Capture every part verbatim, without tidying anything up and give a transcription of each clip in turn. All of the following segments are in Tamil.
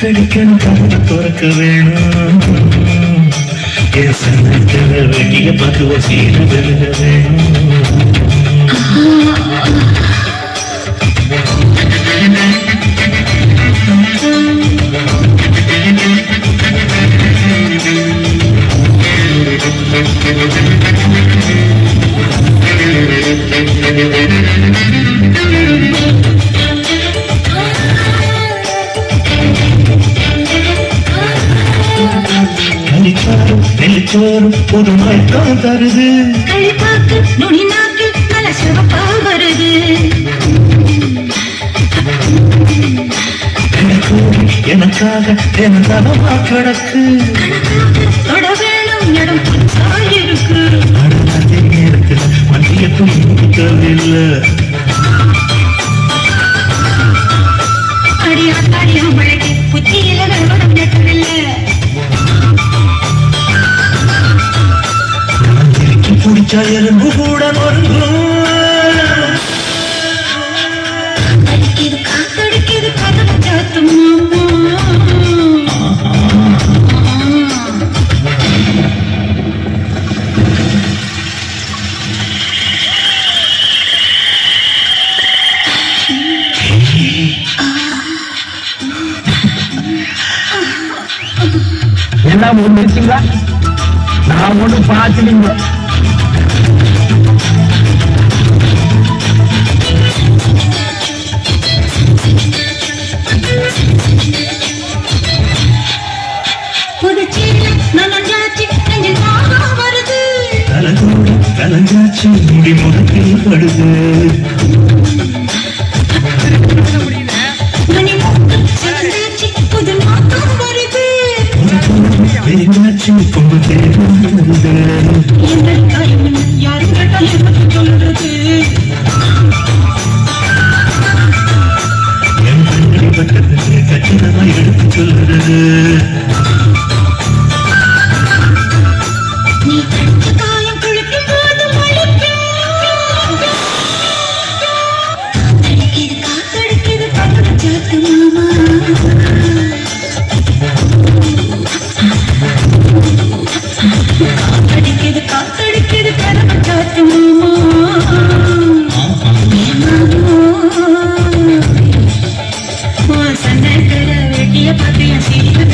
காத்தடிக்கணும் கதவை துறக்க வேணும் என் சன்னத்துல வெட்டிய பக்குவ சீர விழுக வேணும் நெல்லிச்சோறும் புது மயக்கம் தருது களிப்பாக்கு நுனி நாக்கு நல்ல சிவப்பா வருது எனக்காக என் தனமா கிடக்கு தொட வேணும் இடம் புதுசாயிருக்கு அதே நேரத்தில் மண்டியக்கும் முடிக்கவில்லை அடியா அடியா மழைக்கு புத்தியில விவரம் நெட்டவில்லை புடிச்சா எலும்பு கூட நொறுங்கும் அடிக்குது காத்தடிக்குது கதவை சாத்தும் எல்லாம் ஒண்ணு இருக்கீங்களா நான் ஒண்ணு பார்த்துட்டீங்க கலஞ்சாச்சு முடி முகத்தில் படுது பெருங்காச்சு கொம்பு தேர்ந்து யாரும் சொல்றது என் கண்களை பக்கத்துக்கு கச்சிதமா எடுத்து சொல்றது காத்தடிக்குது காத்தடிக்குது கதவை சாத்தும் சன்னத்துல வெட்டிய பாத்திய சீர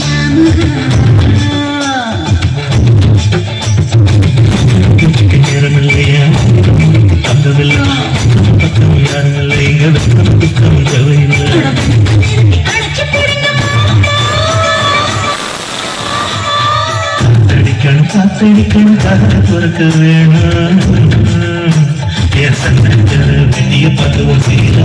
நேரம் இல்லையா தங்கவில்லை பக்கம் யாரும் இல்லை துக்கம் தேவையில்லை காத்தடிக்கணும் காத்தடிக்கணும் கதவை துறக்க வேணும் என் சன்னத்தில் வெட்டிய பக்குவம் சீர